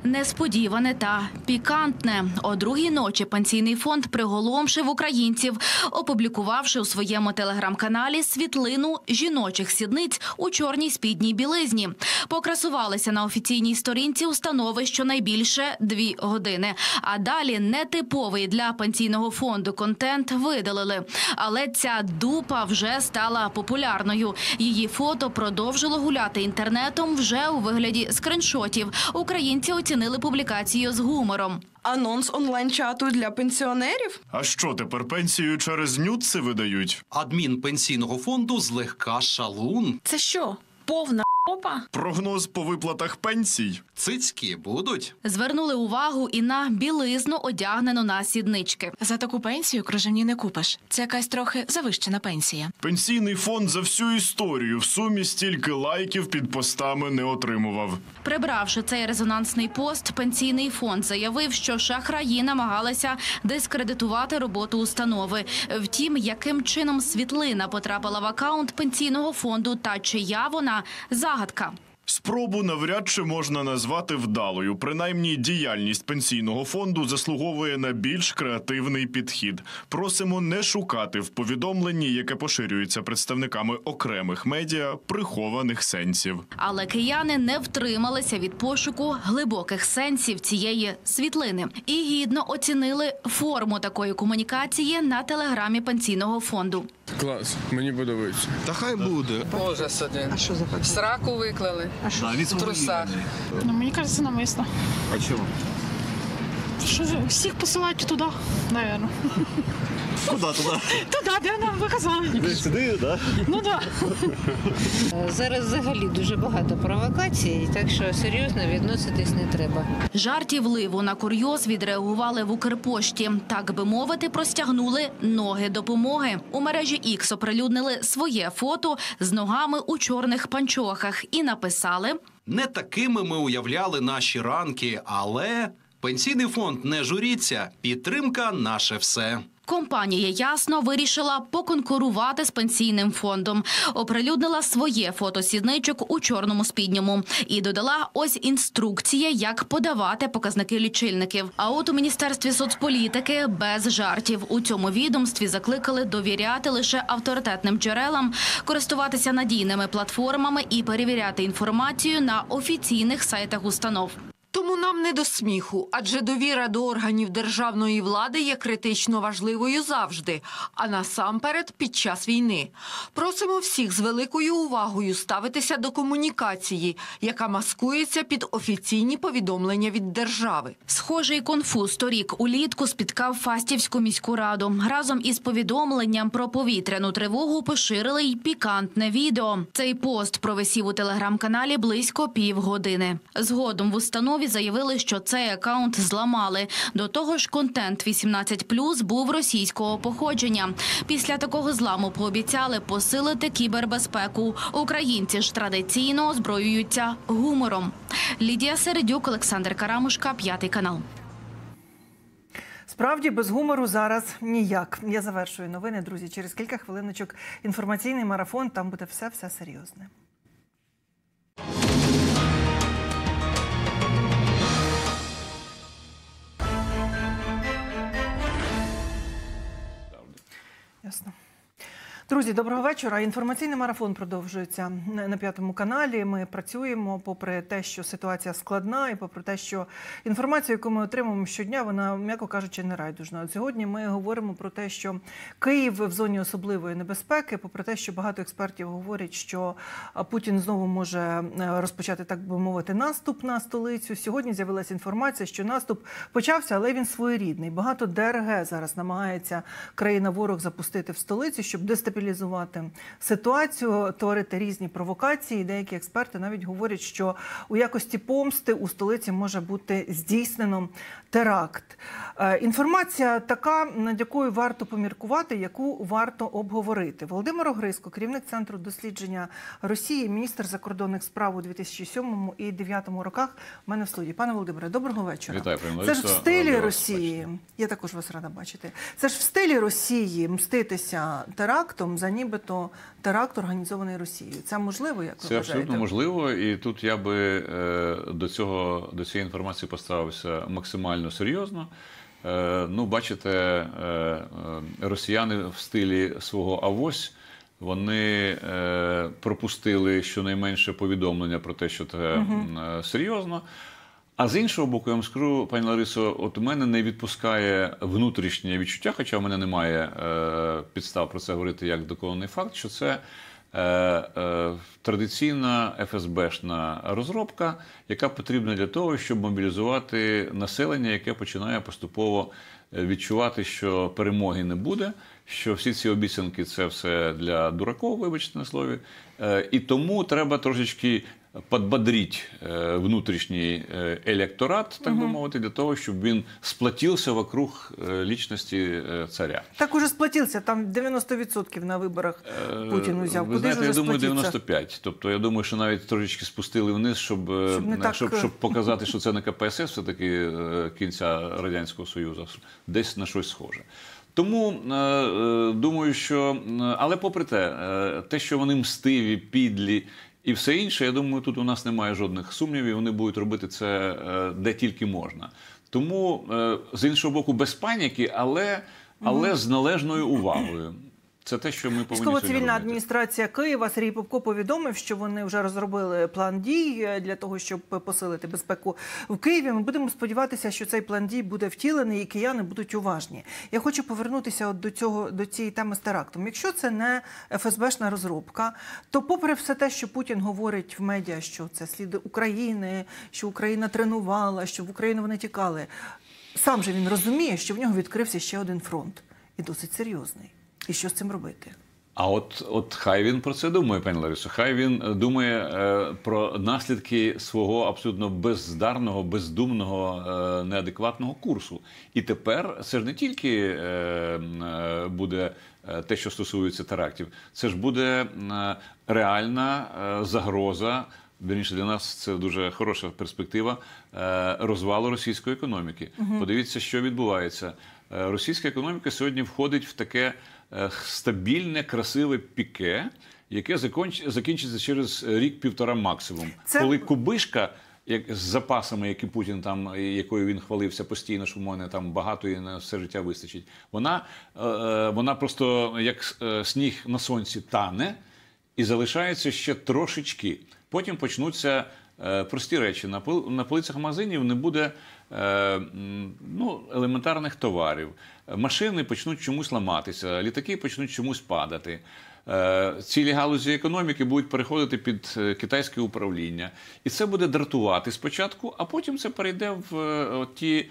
Несподіване та пікантне. О другій ночі Пенсійний фонд приголомшив українців, опублікувавши у своєму телеграм-каналі світлину жіночих сідниць у чорній спідній білизні. Покрасувалися на офіційній сторінці установи щонайбільше 2 години. А далі нетиповий для Пенсійного фонду контент видалили. Але ця дупа вже стала популярною. Її фото продовжило гуляти інтернетом вже у вигляді скріншотів. Українці оцінили публікацію з гумором. Анонс онлайн-чату для пенсіонерів? А що, тепер пенсію через нюци видають? Адмін Пенсійного фонду злегка шалун. Це що, повна опа? Прогноз по виплатах пенсій? Цицьки будуть. Звернули увагу і на білизну, одягнену на сіднички. За таку пенсію кружевні не купиш. Це якась трохи завищена пенсія. Пенсійний фонд за всю історію в сумі стільки лайків під постами не отримував. Прибравши цей резонансний пост, Пенсійний фонд заявив, що шахраї намагалися дискредитувати роботу установи. Втім, яким чином світлина потрапила в акаунт Пенсійного фонду та чия вона – загадка. Спробу навряд чи можна назвати вдалою. Принаймні, діяльність Пенсійного фонду заслуговує на більш креативний підхід. Просимо не шукати в повідомленні, яке поширюється представниками окремих медіа, прихованих сенсів. Але кияни не втрималися від пошуку глибоких сенсів цієї світлини. І гідно оцінили форму такої комунікації на телеграмі Пенсійного фонду. Клас, мені подобається. Та хай буде. Ужас один. А що за факт? Сраку виклали. В трусах. Ну, мені кажется, намисно. А чому? Що ж, всіх посилають туди, напевно. Куди туди? Туди, де нам виказали. Сюди, так? Ну, так. Зараз взагалі дуже багато провокацій, так що серйозно відноситись не треба. Жартівливо на курйоз відреагували в Укрпошті. Так би мовити, простягнули ноги допомоги. У мережі X оприлюднили своє фото з ногами у чорних панчохах і написали: Не такими ми уявляли наші ранки, але Пенсійний фонд, не журіться, підтримка – наше все. Компанія «Ясно» вирішила поконкурувати з Пенсійним фондом. Оприлюднила своє фото сідничок у чорному спідньому. І додала ось інструкція, як подавати показники лічильників. А от у Міністерстві соцполітики без жартів. У цьому відомстві закликали довіряти лише авторитетним джерелам, користуватися надійними платформами і перевіряти інформацію на офіційних сайтах установ. Тому нам не до сміху, адже довіра до органів державної влади є критично важливою завжди, а насамперед під час війни. Просимо всіх з великою увагою ставитися до комунікації, яка маскується під офіційні повідомлення від держави. Схожий конфуз торік улітку спіткав Фастівську міську раду. Разом із повідомленням про повітряну тривогу поширили й пікантне відео. Цей пост провисів у телеграм-каналі близько півгодини. Згодом в установі заявили, що цей акаунт зламали. До того ж, контент 18+, був російського походження. Після такого зламу пообіцяли посилити кібербезпеку. Українці ж традиційно озброюються гумором. Лідія Середюк, Олександр Карамушка, 5 канал. Справді, без гумору зараз ніяк. Я завершую новини, друзі. Через кілька хвилиночок інформаційний марафон, там буде все серйозне. Ясно. Друзі, доброго вечора. Інформаційний марафон продовжується на 5 каналі. Ми працюємо попри те, що ситуація складна і попри те, що інформація, яку ми отримуємо щодня, вона, м'яко кажучи, не райдужна. От сьогодні ми говоримо про те, що Київ в зоні особливої небезпеки, попри те, що багато експертів говорять, що Путін знову може розпочати, так би мовити, наступ на столицю. Сьогодні з'явилася інформація, що наступ почався, але він своєрідний. Багато ДРГ зараз намагається країна-ворог запустити в столицю, щоб дестабілізувати ситуацію, творити різні провокації. Деякі експерти навіть говорять, що у якості помсти у столиці може бути здійснено теракт. Інформація така, над якою варто поміркувати, яку варто обговорити. Володимир Огризко, керівник Центру дослідження Росії, міністр закордонних справ у 2007 і 2009 роках, у мене в студії. Пане Володимире, доброго вечора. Вітаю, це ж в стилі Росії, я також вас рада бачити, це ж в стилі Росії мститися терактом слідом за нібито теракт, організований Росією. Це можливо, як ви Це вважаєте? абсолютно можливо, і тут я би до цієї інформації поставився максимально серйозно. Ну, бачите, росіяни в стилі свого авось, вони пропустили щонайменше повідомлення про те, що це серйозно. А з іншого боку, я вам скажу, пані Ларисо, от у мене не відпускає внутрішнє відчуття, хоча в мене немає підстав про це говорити як доконаний факт, що це традиційна ФСБшна розробка, яка потрібна для того, щоб мобілізувати населення, яке починає поступово відчувати, що перемоги не буде, що всі ці обіцянки – це все для дураків, вибачте на слові. І тому треба трошечки подбодрить внутрішній електорат, так би мовити, для того, щоб він сплотився вокруг лічності царя. Так уже сплотився, там 90% на виборах Путін взяв. Ви знаєте, я думаю, 95. Тобто, я думаю, що навіть трошечки спустили вниз, щоб показати, що це не КПСС все-таки кінця Радянського Союзу, десь на щось схоже. Тому, думаю, що... Але попри те, що вони мстиві, підлі, і все інше, я думаю, тут у нас немає жодних сумнівів, вони будуть робити це де тільки можна. Тому, з іншого боку, без паніки, але з належною увагою. Це те, що ми повинні сьогодні робити. Військово-цивільна адміністрація Києва Сергій Попко повідомив, що вони вже розробили план дій для того, щоб посилити безпеку в Києві. Ми будемо сподіватися, що цей план дій буде втілений і кияни будуть уважні. Я хочу повернутися от до цієї теми з терактом. Якщо це не ФСБшна розробка, то попри все те, що Путін говорить в медіа, що це слід України, що Україна тренувала, що в Україну вони тікали, сам же він розуміє, що в нього відкрився ще один фронт. І досить серйозний. І що з цим робити? А от хай він про це думає, пані Ларисо. Хай він думає про наслідки свого абсолютно бездарного, бездумного, неадекватного курсу. І тепер це ж не тільки буде те, що стосується терактів. Це ж буде реальна загроза, вірніше для нас це дуже хороша перспектива, розвалу російської економіки. Подивіться, що відбувається. Російська економіка сьогодні входить в таке стабільне, красиве піке, яке закінчиться через рік-півтора максимум. Коли кубишка з запасами, які Путін там, якою він хвалився постійно, що в мене там багато і на все життя вистачить, вона просто як сніг на сонці тане і залишається ще трошечки. Потім почнуться прості речі. На полицях магазинів не буде елементарних товарів. Машини почнуть чомусь ламатися, літаки почнуть чомусь падати. Цілі галузі економіки будуть переходити під китайське управління. І це буде дратувати спочатку, а потім це перейде в ті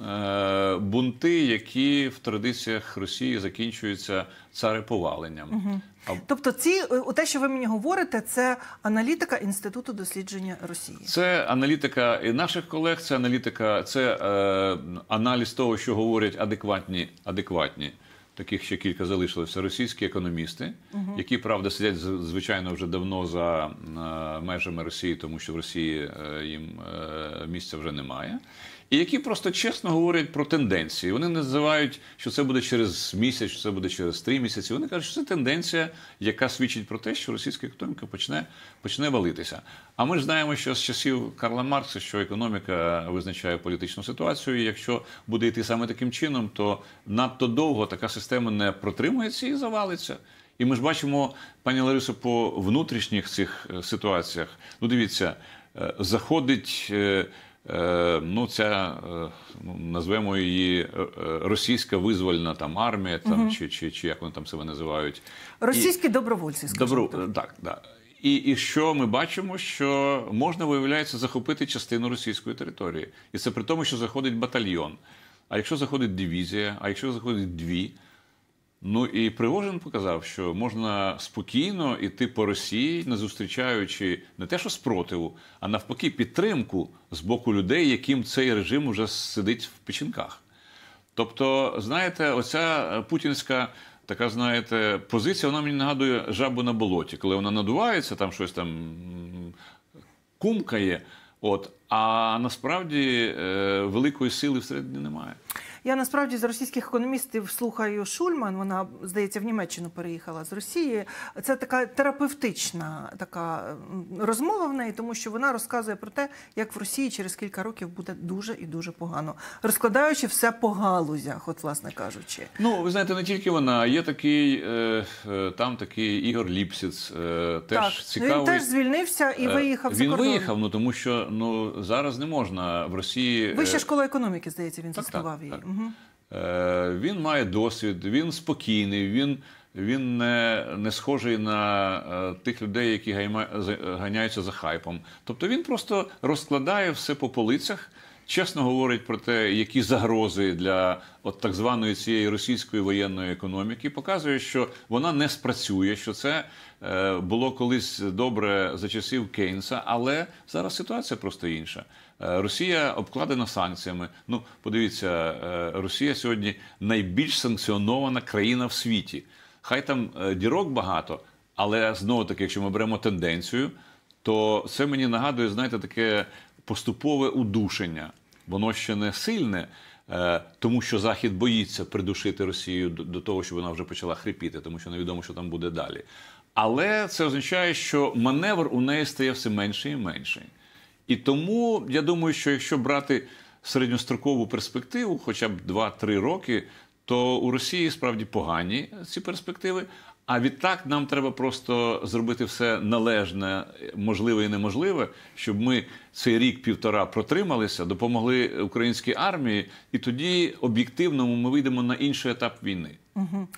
бунти, які в традиціях Росії закінчуються цареповаленням. Тобто те, що ви мені говорите, це аналітика Інституту дослідження Росії? Це аналітика і наших колег, це аналітика, це аналіз того, що говорять адекватні, таких ще кілька залишилося, російські економісти, які, правда, сидять, звичайно, вже давно за межами Росії, тому що в Росії їм місця вже немає. І які просто чесно говорять про тенденції. Вони називають, що це буде через місяць, що це буде через 3 місяці. Вони кажуть, що це тенденція, яка свідчить про те, що російська економіка почне валитися. А ми ж знаємо, що з часів Карла Маркса, що економіка визначає політичну ситуацію, і якщо буде йти саме таким чином, то надто довго така система не протримується і завалиться. І ми ж бачимо, пані Ларисо, по внутрішніх цих ситуаціях, дивіться, заходить... назвемо її російська визвольна армія, чи як вони там себе називають. Російські добровольці, скажімо так. Так. І що ми бачимо? Що можна, виявляється, захопити частину російської території. І це при тому, що заходить батальйон. А якщо заходить дивізія, а якщо заходить 2, і Пригожин показав, що можна спокійно йти по Росії, не зустрічаючи не те, що спротиву, а навпаки підтримку з боку людей, яким цей режим уже сидить в печінках. Тобто, знаєте, оця путінська така, знаєте, позиція, вона мені нагадує жабу на болоті. Коли вона надувається, там щось там кумкає, а насправді великої сили всередині немає. Я насправді з російських економістів слухаю Шульман, вона, здається, в Німеччину переїхала з Росії. Це така терапевтична така розмова в неї, тому що вона розказує про те, як в Росії через кілька років буде дуже і дуже погано, розкладаючи все по галузях, от власне кажучи. Ну, ви знаєте, не тільки вона, є такий, там такий Ігор Ліпсіц, теж цікавий. Він теж звільнився і виїхав за кордон. Він виїхав, ну тому що зараз не можна в Росії... Вища школа економіки, здається, він заснував її. Угу. Він має досвід, він спокійний, він не схожий на тих людей, які ганяються за хайпом. Тобто він просто розкладає все по полицях, чесно говорить про те, які загрози для от так званої цієї російської воєнної економіки, показує, що вона не спрацює, що це було колись добре за часів Кейнса, але зараз ситуація просто інша. Росія обкладена санкціями. Ну, подивіться, Росія сьогодні найбільш санкціонована країна в світі. Хай там дірок багато, але знову-таки, якщо ми беремо тенденцію, то це мені нагадує, знаєте, таке поступове удушення. Воно ще не сильне, тому що Захід боїться придушити Росію до того, що вона вже почала хрипіти, тому що невідомо, що там буде далі. Але це означає, що маневр у неї стає все менший і менший. І тому, я думаю, що якщо брати середньострокову перспективу, хоча б 2-3 роки, то у Росії справді погані ці перспективи. А відтак нам треба просто зробити все належне, можливе і неможливе, щоб ми цей рік-півтора протрималися, допомогли українській армії, і тоді об'єктивно ми вийдемо на інший етап війни. Угу.